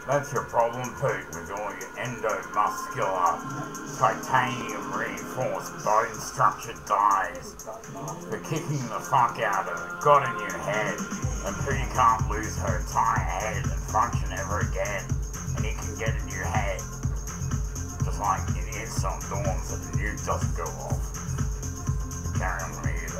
That's your problem, Pete, with all your endomuscular, titanium reinforced bone structure dyes. For kicking the fuck out of it, got in your head, and Pooty can't lose her entire head and function ever again. And it can get in your head. Just like in some dorms that the nuke doesn't go off. Carry on with